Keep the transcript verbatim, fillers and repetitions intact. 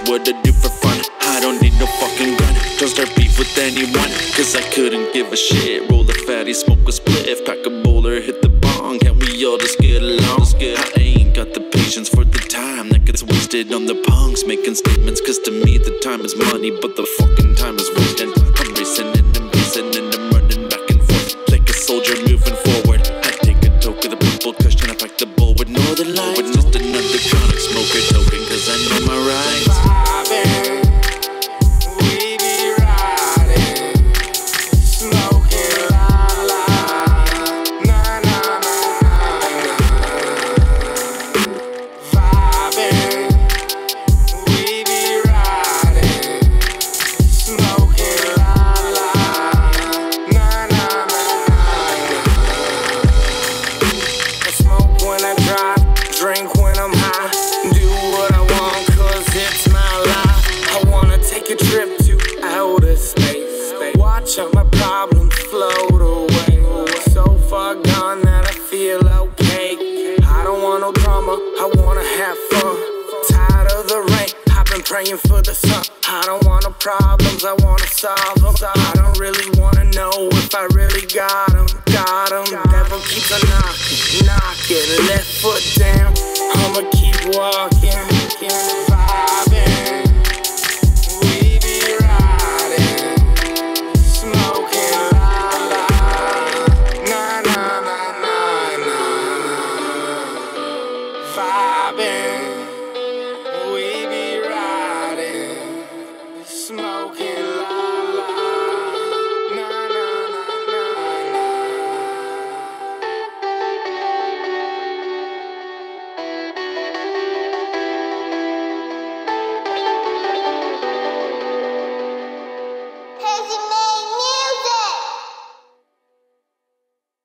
what I do for fun. I don't need no fucking gun. Don't start beef with anyone, cause I couldn't give a shit. Roll a fatty, smoke a spliff, pack a bowler, hit the bong. Can we all just get along? I ain't got the patience for the time that gets wasted on the punks making statements, cause to me the time is money, but the fucking time is wasted. I'm racing and I'm racing and I'm running back and forth like a soldier moving forward. I take a toke of the purple cushion, I pack the bowl with northern lights. With just another chronic smoker token, cause I know my rights. Vibin, we be riding, smoking LaLa, naaa, naaa, naaa. Vibin, we be riding, smoking LaLa, naaa, naaa, naaa. I smoke when I drive, drink when I'm high, do what I want cause it's my life. I wanna take a trip to outer space, watch all my problems float away. So far gone that I feel okay. I don't want no drama, I wanna have fun. Tired of the rain, I've been praying for the sun. I don't want no problems, I wanna solve them. I don't really wanna know if I really got them, got them. Devil keeps on knocking, knocking, left foot down, I'ma keep walking, vibing, we be riding, smoking LaLa, naaa, naaa, naaa, naaa, vibing.